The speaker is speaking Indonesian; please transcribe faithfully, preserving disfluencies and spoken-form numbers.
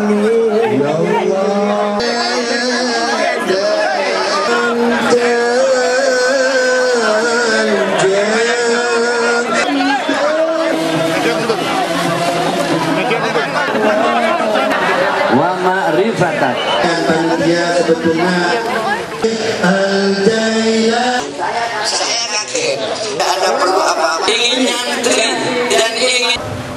Ya Allah. Wa ma'rifatak. Panitia sebetulnya Al-Jailah. Saya yakin tidak ada perlu apa-apa. Ingin nyantri dan ingin